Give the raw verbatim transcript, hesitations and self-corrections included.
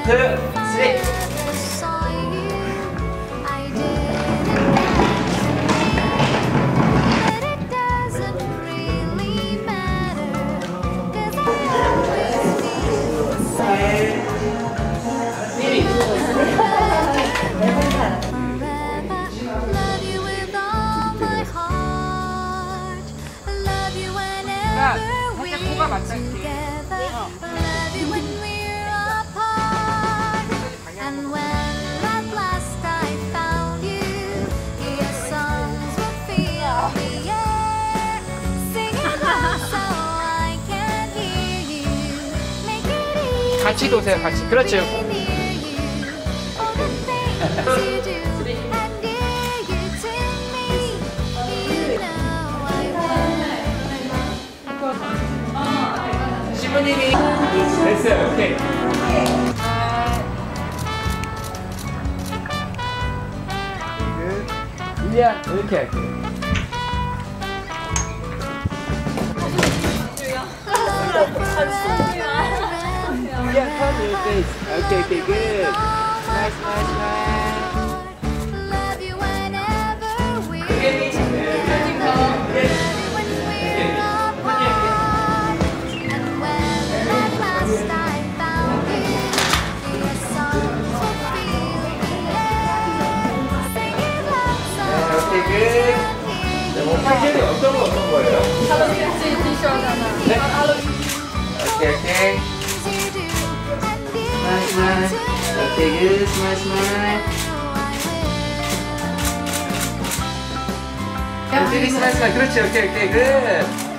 쓰리. 살짝 코가 맞출게. 같이 도세요, 같이. 그렇죠. 시부님이 됐어요. 오케이. 일리안 이렇게 할게요. Yeah, cover your face. Okay, okay, good. Nice, nice, nice. Love you whenever we're Okay. apart. And when at last I found you, your songs will fill the air. Singing love songs. Okay, good. 네, 뭐 패션이 어떤 거 어떤 거예요? 할로윈 티셔츠잖아. 네. 오케이, 오케이. Nice, nice. Okay, good. Smile, smile. Okay, smile, smile. 그렇지, 오케이, 오케이, good.